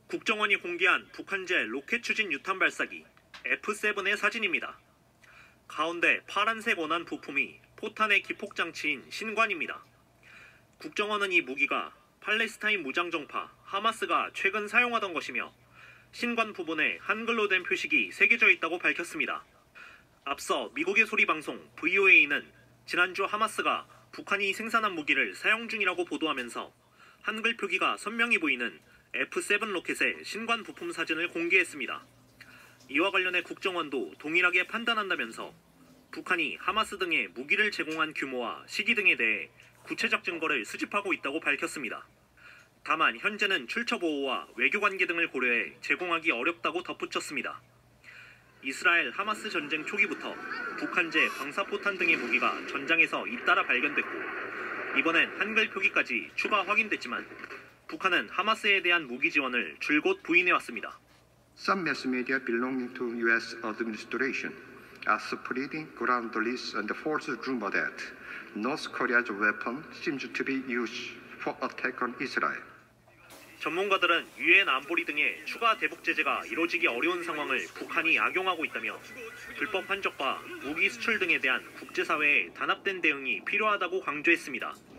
국정원이 공개한 북한제 로켓 추진 유탄 발사기 F7의 사진입니다. 가운데 파란색 원한 부품이 포탄의 기폭장치인 신관입니다. 국정원은 이 무기가 팔레스타인 무장정파 하마스가 최근 사용하던 것이며 신관 부분에 한글로 된 표식이 새겨져 있다고 밝혔습니다. 앞서 미국의 소리방송 VOA는 지난주 하마스가 북한이 생산한 무기를 사용 중이라고 보도하면서 한글 표기가 선명히 보이는 F7 로켓의 신관 부품 사진을 공개했습니다. 이와 관련해 국정원도 동일하게 판단한다면서 북한이 하마스 등에 무기를 제공한 규모와 시기 등에 대해 구체적 증거를 수집하고 있다고 밝혔습니다. 다만 현재는 출처 보호와 외교관계 등을 고려해 제공하기 어렵다고 덧붙였습니다. 이스라엘 하마스 전쟁 초기부터 북한제 방사포탄 등의 무기가 전장에서 잇따라 발견됐고 이번엔 한글 표기까지 추가 확인됐지만 북한은 하마스에 대한 무기 지원을 줄곧 부인해왔습니다. Some mass media belonging to U.S. administration are spreading groundless and false rumor that North Korea's weapon seems to be used for attack on Israel. 전문가들은 유엔 안보리 등의 추가 대북 제재가 이루어지기 어려운 상황을 북한이 악용하고 있다며 불법 환적과 무기 수출 등에 대한 국제사회의 단합된 대응이 필요하다고 강조했습니다.